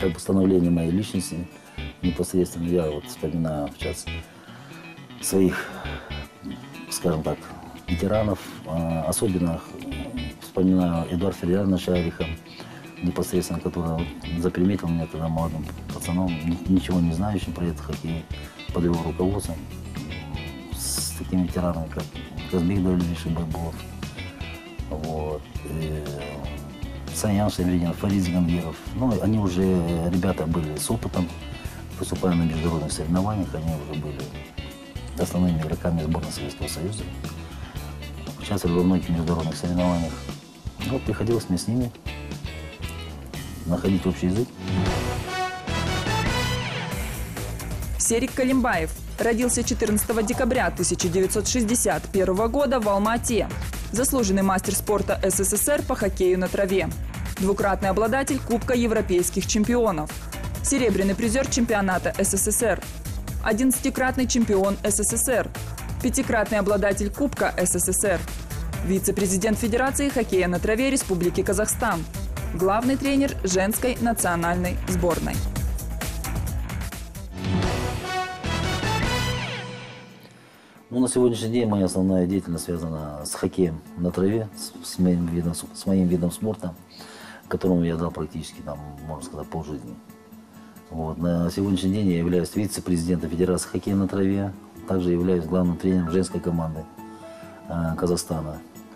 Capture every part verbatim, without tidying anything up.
как становление моей личности непосредственно. Я вот вспоминаю сейчас своих, скажем так, ветеранов, особенно вспоминаю Эдуарда Федоровича Ариха, непосредственно, который заприметил меня тогда молодым пацаном, ничего не знающим про этот хоккей, под его руководством, с такими ветеранами, как Казбек Давлевич Байбулов, вот, Саян Шамридин, Фарид Зигангиров. Ну, они уже, ребята, были с опытом, выступая на международных соревнованиях, они уже были основными игроками сборной Советского Союза, участвовали во многих международных соревнованиях. Вот приходилось мне с ними находить общий язык. Серик Калимбаев родился четырнадцатого декабря тысяча девятьсот шестьдесят первого года в Алма-Ате. Заслуженный мастер спорта СССР по хоккею на траве. Двукратный обладатель Кубка европейских чемпионов. Серебряный призер чемпионата СССР. Одиннадцатикратный чемпион СССР. Пятикратный обладатель Кубка СССР. Вице-президент Федерации хоккея на траве Республики Казахстан. Главный тренер женской национальной сборной. Ну, на сегодняшний день моя основная деятельность связана с хоккеем на траве, с, с, моим, видом, с моим видом спорта, которому я дал практически, там, можно сказать, полжизни. Вот. На сегодняшний день я являюсь вице-президентом Федерации хоккея на траве, также являюсь главным тренером женской команды э, Казахстана.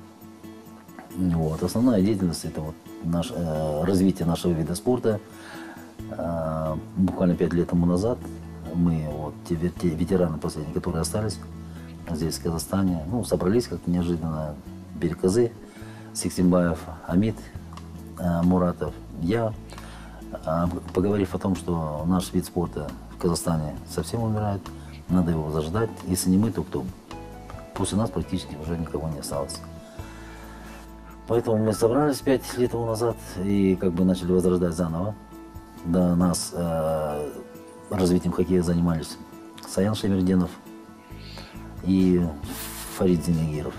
Вот. Основная деятельность – это вот наш, э, развитие нашего вида спорта. Э, буквально пять лет тому назад мы, вот, те, те ветераны последние, которые остались здесь, в Казахстане, ну, собрались как-то неожиданно. Береказы, Сиксимбаев, Амид, э, Муратов, я, э, поговорив о том, что наш вид спорта в Казахстане совсем умирает, надо его заждать, если не мы, то кто? После нас практически уже никого не осталось. Поэтому мы собрались пять лет тому назад и как бы начали возрождать заново. До нас э, развитием хоккея занимались Саян Шамридинов и Фарид Зигангиров.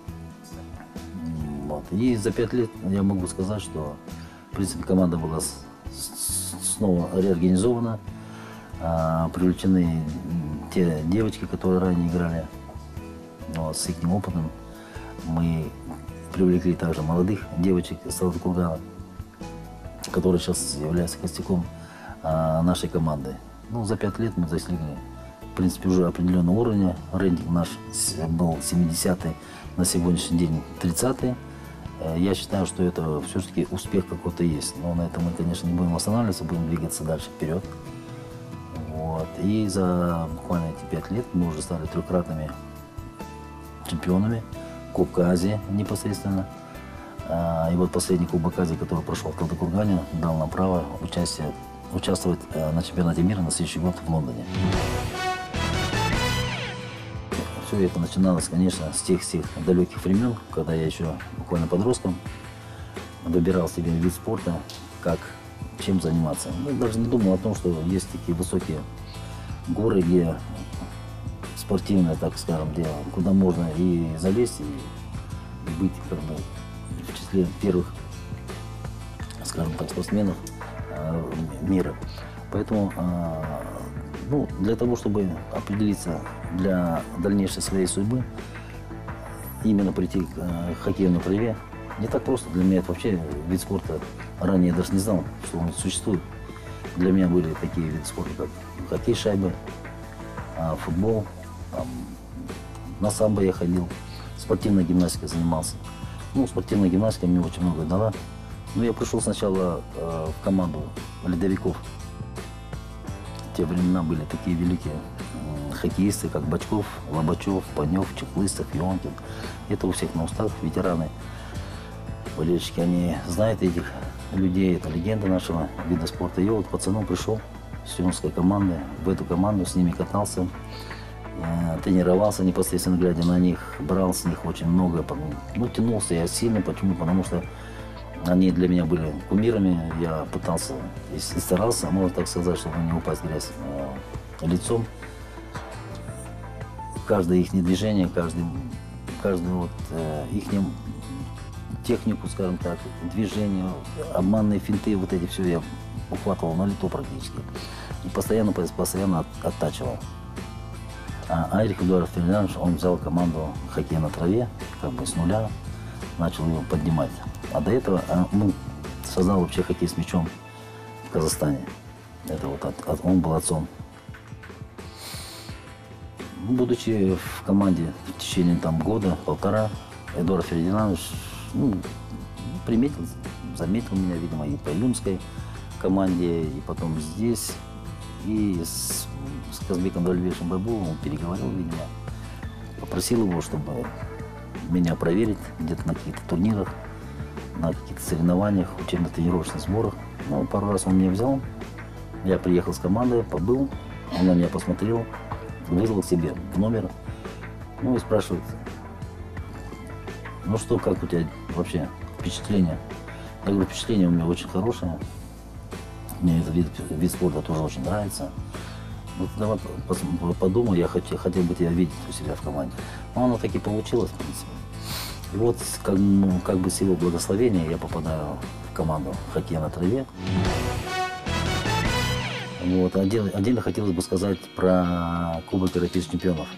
Вот. И за пять лет я могу сказать, что в принципе команда была с, с, снова реорганизована, а, привлечены те девочки, которые ранее играли, вот, с их опытом. Мы привлекли также молодых девочек из Талдыкургана, которые сейчас являются костяком а, нашей команды. Ну, за пять лет мы достигли, в принципе, уже определенного уровня. Рейтинг наш был семидесятый, на сегодняшний день тридцатый. Я считаю, что это все-таки успех какой-то есть. Но на этом мы, конечно, не будем останавливаться, будем двигаться дальше вперед. Вот. И за буквально эти пять лет мы уже стали трехкратными чемпионами Кубка Азии непосредственно. И вот последний Кубок Азии, который прошел в Талдыкургане, дал нам право участие, участвовать на чемпионате мира на следующий год в Лондоне. Все это начиналось, конечно, с тех, с тех далеких времен, когда я еще буквально подростком выбирал себе вид спорта, как, чем заниматься. Ну, даже не думал о том, что есть такие высокие горы, где спортивное, так скажем, дело, куда можно и залезть, и, и быть как бы в числе первых, скажем так, спортсменов э, мира. Поэтому э, ну, для того, чтобы определиться для дальнейшей своей судьбы, именно прийти к э, хоккею на траве, не так просто. Для меня это вообще вид спорта. Ранее я даже не знал, что он существует. Для меня были такие виды спорта, как хоккей, шайбы, э, футбол. Там, на самбо я ходил, спортивной гимнастикой занимался. Ну, спортивная гимнастика мне очень много дала. Но я пришел сначала э, в команду ледовиков. В те времена были такие великие э, хоккеисты, как Бочков, Лобачев, Панев, Чехлыстов, Ионкин. Это у всех на устах ветераны. Болельщики, они знают этих людей, это легенда нашего вида спорта. Я вот пацаном пришел с юношеской команды, в эту команду с ними катался. Тренировался непосредственно, глядя на них, брал с них очень много. Ну, тянулся я сильно. Почему? Потому что они для меня были кумирами. Я пытался и старался, можно так сказать, чтобы не упасть в грязь э, лицом. Каждое их движение, каждый, каждую вот, э, их технику, скажем так, движение, обманные финты, вот эти все я ухватывал на лету практически. И постоянно, постоянно от, оттачивал. А Айрих Эдуард Фердинандович, он взял команду хоккея на траве, как бы с нуля, начал его поднимать. А до этого он создал вообще хоккей с мячом в Казахстане. Это вот от, от, он был отцом. Будучи в команде в течение там года, полтора, Эдуард Фердинандович ну, приметил, заметил меня, видимо, и по июньской команде, и потом здесь. И с, с Казбеком Давлетовичем Байбуловым он переговорил, видимо, попросил его, чтобы меня проверить где-то на каких-то турнирах, на каких-то соревнованиях, учебно-тренировочных сборах. Ну, пару раз он меня взял. Я приехал с командой, побыл, он на меня посмотрел, вызвал к себе в номер, ну и спрашивает, ну что, как у тебя вообще впечатление? Я говорю, впечатление у меня очень хорошее. Мне этот вид, вид спорта тоже очень нравится. Вот давай подумай, я хотел, хотел бы тебя видеть у себя в команде. Но оно так и получилось, в принципе. И вот как, ну, как бы с его благословения я попадаю в команду хоккея на траве. Вот. Отдельно, отдельно хотелось бы сказать про Кубок Европейских чемпионов.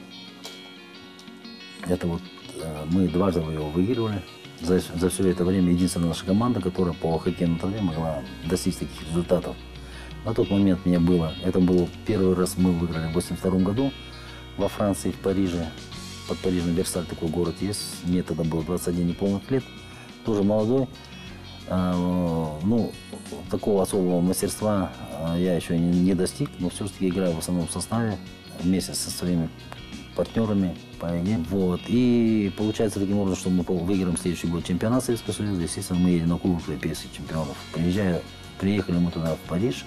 Это вот мы дважды его выигрывали. За, за все это время единственная наша команда, которая по хоккею на траве могла достичь таких результатов. На тот момент мне было, это был первый раз мы выиграли в восемьдесят втором году во Франции, в Париже. Под Парижем Версаль такой город есть. Мне тогда было двадцать один неполных лет, тоже молодой. А, ну, такого особого мастерства я еще не, не достиг, но все-таки играю в основном составе вместе со своими партнерами по игре. Вот. И получается таким образом, что мы выиграем следующий год чемпионат Советского Союза. Естественно, мы едем на Кубок Европейских чемпионов. Приезжая, приехали мы туда, в Париж.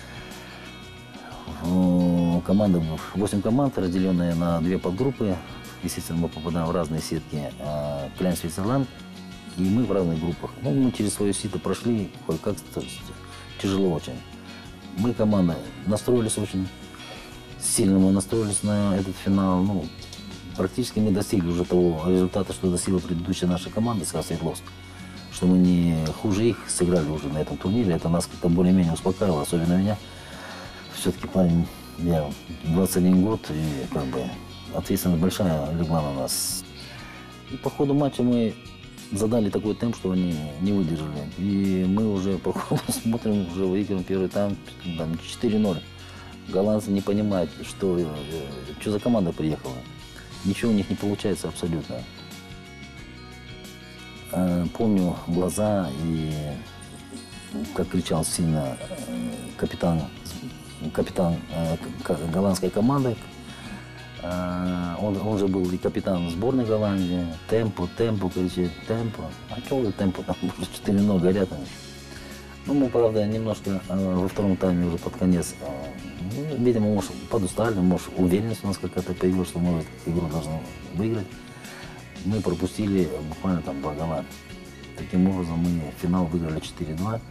Команда, восемь команд, разделенные на две подгруппы. Естественно, мы попадаем в разные сетки Кляйн Свитцерланд. И мы в разных группах. Ну, мы через свое сито прошли, кое-как, тяжело очень. Мы, команда, настроились очень сильно, мы настроились на этот финал. Ну, практически мы достигли уже того результата, что достигла предыдущая наша команда СКА Свердловск. Что мы не хуже их сыграли уже на этом турнире. Это нас как-то более-менее успокаивало, особенно меня. Все-таки парень, я двадцать один год, и как бы ответственность большая легла на нас. И по ходу матча мы задали такой темп, что они не выдержали. И мы уже по ходу смотрим, уже выиграем первый тайм, там четыре ноль. Голландцы не понимают, что, что за команда приехала. Ничего у них не получается абсолютно. Помню глаза и как кричал сильно капитан, капитан голландской команды. Он, он же был и капитан сборной Голландии. Темпо, темпо, кричит, темпо. А что же темпо, там уже четыре ноль горят. Ну, мы, правда, немножко во втором тайме уже под конец, ну, видимо, может, подустали, может, уверенность у нас какая-то появилась, что мы эту игру должны выиграть. Мы пропустили буквально там два гола. Таким образом, мы финал выиграли четыре два.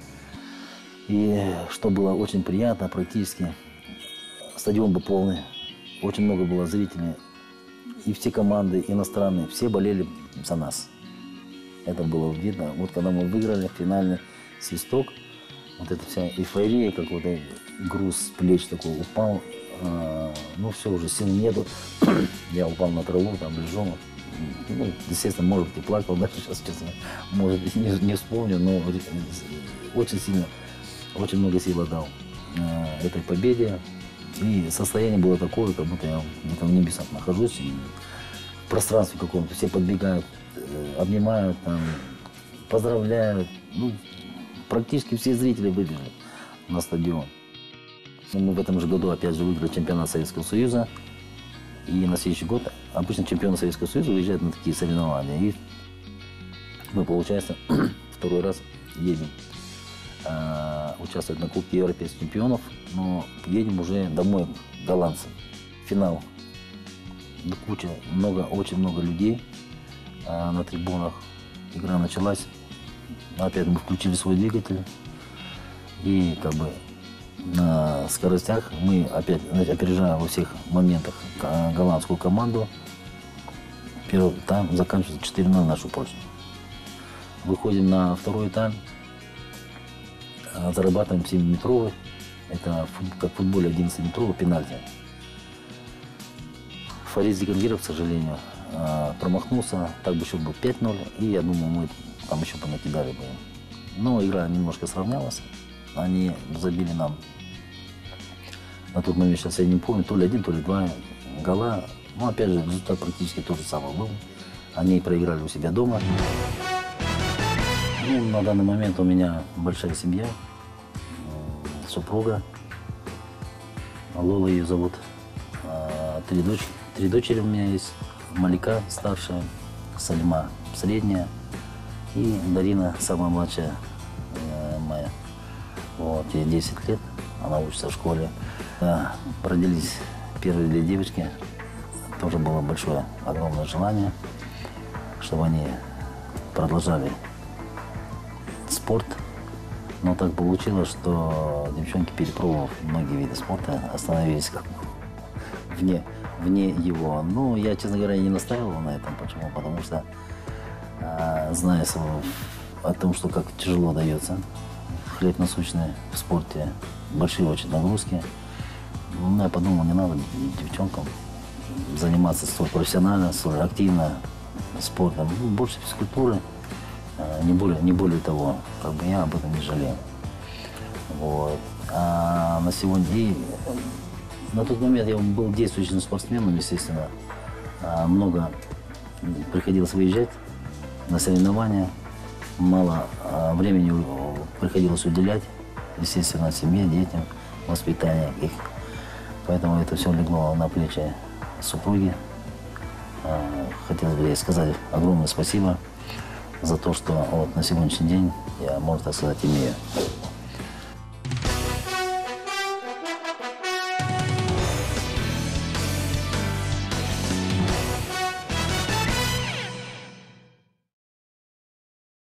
И что было очень приятно, практически стадион был полный. Очень много было зрителей, и все команды иностранные, все болели за нас. Это было видно. Вот когда мы выиграли финальный свисток, вот эта вся эйфория, какой-то груз с плеч такой упал. А, ну все, уже сил нету. Я упал на траву, там лежу. Ну, естественно, может быть, и плакал, да, сейчас, честно, может быть, не, не вспомню, но очень сильно, очень много сил отдал а, этой победе. И состояние было такое, как будто я где-то в небесах нахожусь, и в пространстве каком-то. Все подбегают, обнимают, там, поздравляют. Ну, практически все зрители выбежали на стадион. Мы в этом же году опять же выиграли чемпионат Советского Союза. И на следующий год обычно чемпионы Советского Союза выезжают на такие соревнования. И мы, получается, второй раз едем участвовать на Кубке Европейских чемпионов, но едем уже домой, голландцы. Финал. Куча, много, очень много людей а, на трибунах. Игра началась. Опять мы включили свой двигатель. И как бы на скоростях мы опять опережаем во всех моментах голландскую команду. Первый тайм заканчивается четыре ноль в нашу пользу. Выходим на второй тайм. а, зарабатываем семиметровый. Это как в футболе одиннадцатиметровый пенальти. Фарид Зикангиров, к сожалению, а, промахнулся. Так бы счет был пять ноль. И я думаю, мы там еще понакидали бы. Но игра немножко сравнялась. Они забили нам на тот момент, сейчас я не помню, то ли один, то ли два гола. Ну, опять же, результат практически тот же самый был. Они проиграли у себя дома. Ну, на данный момент у меня большая семья, супруга, Лола ее зовут. Три дочери, три дочери у меня есть. Малика старшая, Сальма средняя и Дарина самая младшая моя. Вот, ей десять лет, она учится в школе. Да, родились первые две девочки. Тоже было большое, огромное желание, чтобы они продолжали спорт. Но так получилось, что девчонки, перепробовав многие виды спорта, остановились как вне, вне его. Ну, я, честно говоря, не настаивал на этом. Почему? Потому что, а, зная о том, что как тяжело дается хлеб насущный в спорте, большие очень нагрузки, ну, я подумал, не надо девчонкам заниматься столь профессионально, столь активно спортом. Ну, больше физкультуры, не более, не более того, как бы я об этом не жалею. Вот. А на сегодня, и на тот момент я был действующим спортсменом, естественно, много приходилось выезжать на соревнования, мало времени приходилось уделять, естественно, семье, детям, воспитанию их. Поэтому это все легло на плечи супруги. Хотелось бы ей сказать огромное спасибо за то, что вот на сегодняшний день я, можно так сказать, имею.